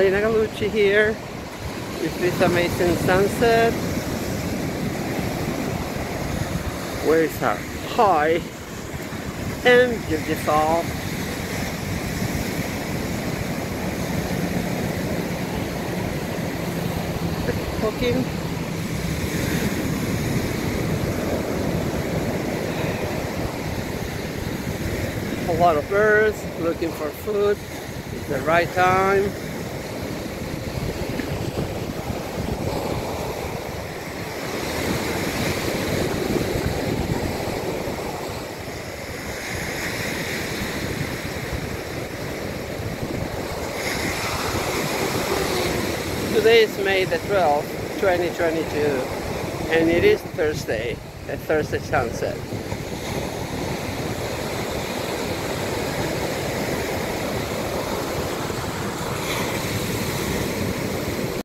Lena Gallucci here with this amazing sunset. Where is our high and beautiful. Walking. A lot of birds looking for food. It's the right time. Today is May the 12th, 2022, and it is Thursday, a Thursday sunset.